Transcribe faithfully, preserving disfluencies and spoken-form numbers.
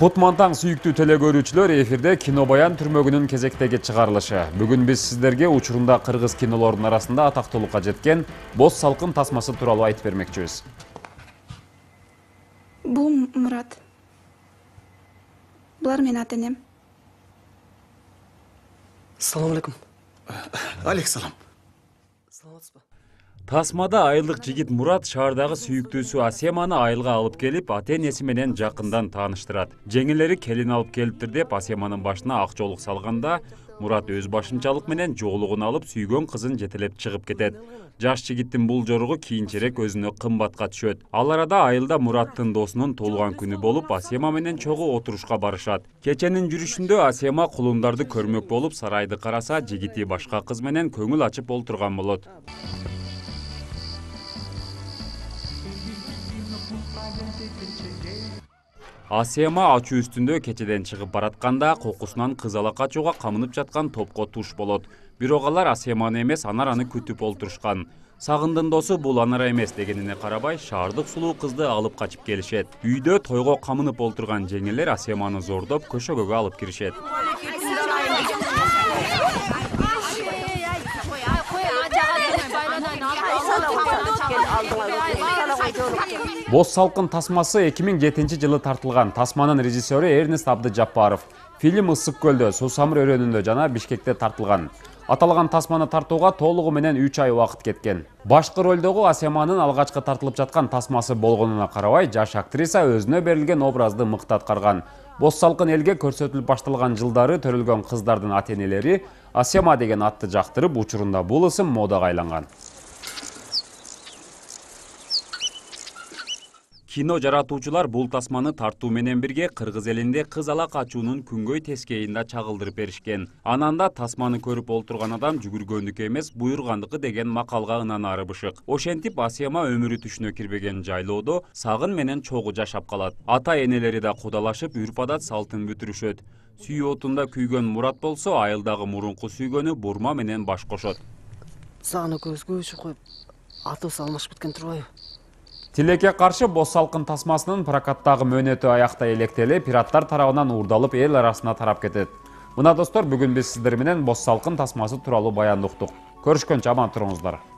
Кутмантаң сүйүктүү теле көрүүчүлөр, эфирде кино баян түрмөгүнүн кезектеги чыгарылышы. Бүгүн биз сиздерге учурунда кыргыз кинолордун арасында атактуулукка жеткен Боз салкын тасмасы тууралуу айтып бермекчибиз. Бул Мурат. Булар менин ата-энем. Салам алейкум. Алейк салам. Саламатсызбы? Тасмада айылдык жигит Мурат шаардагы сүйүктүүсү Асеманы айылга алып келип, ата-энеси менен жакындан тааныштырат. Жеңилери келин алып келиптир деп Асеманын башына ак жоолук салганда, Мурат өз башымчалык менен жоолугун алып сүйгөн кызын жетелеп чыгып кетет. Жаш жигиттин бул жоругу кийинчерээк өзүнө кымбатка түшөт. Ал арада айылда Мураттын досунун туулган күнү болуп, Асема менен чогуу отурушка барышат. Кеченин жүрүшүндө Асема кулундарды көрмөк болуп сарайды караса, жигити башка кыз менен көңүл ачып олтурган болот. Асема ачуу үстүндө кечеден чыгып баратканда кокусунан кызала качууга камынып жаткан топко туш болот. Бирок алар Асеманы эмес, анараны күтүп олтурушкан. Сагындын досу бул анара эмес дегенине карабай, шаардык сулуу кызды алып качып келишет. Үйдө тойго камынып олтурган жеңелер Асеманы зордоп көшөгөгө алып киришет. Боз салкын тасмасы эки миң жетинчи жылы тартылган. Тасманын режиссеру Эрнест Абдыжаппаров. Фильм Ысык көлдө, Сусамыр өрөөнүндө жана Бишкекте тартылган. Аталган тасманы тартууга толугу менен үч ай убакыт кеткен. Башкы ролдогу Асеманын алгачкы тартылып жаткан тасмасы болгонуна карабай, жаш актриса өзүнө берилген образды мыкты аткарган. Боз салкын элге көрсөтүлүп башталган жылдары төрөлгөн кыздардын ата-энелери Асема деген атты жактырып, учурунда бул ысым модага айланган. Кино жаратуучулар бул тасманы тартуу менен бирге кыргыз элинде кыз ала качуунун күнгөй тескейинде чагылдырып беришкен. Ананда тасманы көрүп олтурган адам жүгүргөндүкү эмес, буйругандыкы деген макалга ынанары бышык. Ошентип Асема өмүрү түшүнө кирбеген жайлоодо сагын менен чогуу жашап калат. Ата-энелери да кудалашып, үрп-адат салтын бүтүрүшөт. Сүйүү отунда күйгөн Мурат болсо, айылдагы мурунку сүйгөнү Бурма менен баш кошот. Сагын экөөбүзгө өчүп коюп, атыбыз алмашып кеткен турбайбы? Тилекке каршы Боз салкын тасмасынын прокаттагы мөөнөтү аякта электелип, пираттар тарабынан уурдалып, эл арасына тарап кетет. Мына достор, бүгүн биз сиздер менен Боз салкын тасмасы тууралуу баяндыктык. Көрүшкөнчө аман туруңуздар.